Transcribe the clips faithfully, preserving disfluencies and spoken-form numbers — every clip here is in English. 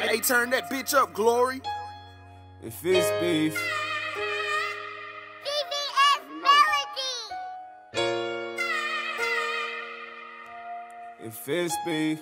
Hey, turn that bitch up, Glory. If it's beef, V V S Melody. if it's beef,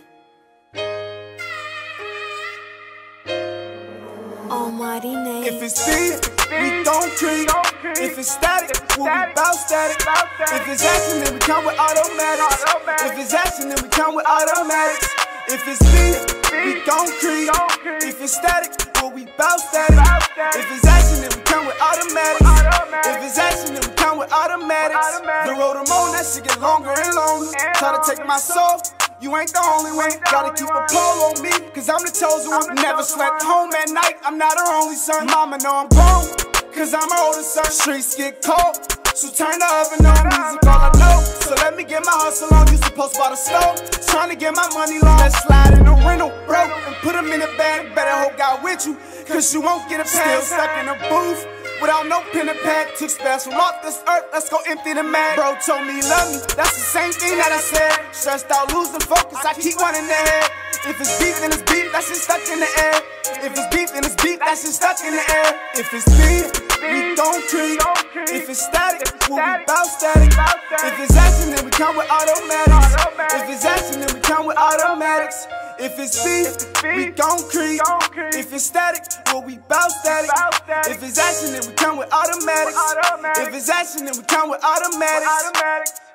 Almighty name. if it's beef, we don't creep. If it's static, we'll be bout static. If it's action, then we come with automatics. If it's action, then we come with automatics. If it's beef, we don't creep. If it's static, we'll be bout static. If it's action, then we come with automatics. If it's action, then we come with automatics. The road I'm on, that shit get longer and longer. Try to take my soul, you ain't the only one. Gotta keep a pole on me, cause I'm the chosen one. Never slept home at night, I'm not her only son. Mama know I'm grown, cause I'm her older son. Streets get cold, so turn the oven on. Music all I know, so let me get my hustle on. You supposed to buy the stove, trying to get my money long. Let's slide in the rental, bro, and put them in the bag. Better hope God with you, cause you won't get a pass. Still stuck in a booth, without no pen and pad. Took spells from off this earth, let's go empty the mag. Bro told me he love me, that's the same thing that I said. Stressed out, losing focus, I keep one in the head. If it's beef, then it's beef, that shit stuck in the air. If it's beef, then it's beef, that shit stuck in the air. If it's beef, we don't creep. If it's static, we'll be bout static. If it's action, then we come with automatics. If it's action, then we come with automatics. If it's beef, we don't creep. If it's static, we'll be bout static. If it's action, then we come with automatics. If it's action, then we come with automatics.